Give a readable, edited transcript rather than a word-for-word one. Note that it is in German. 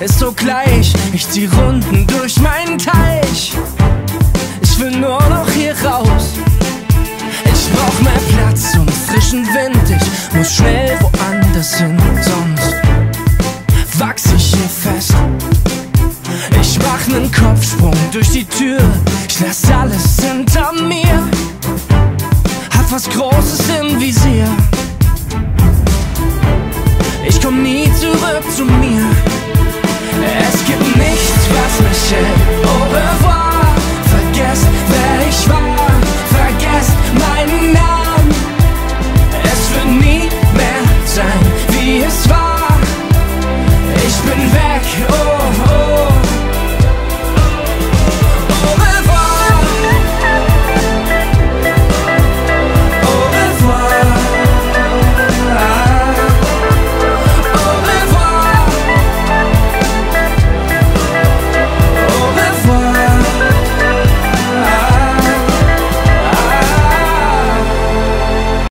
ist so gleich. Ich zieh Runden durch meinen Teich. Ich will nur noch hier raus. Ich brauch mehr Platz und frischen Wind. Ich muss schnell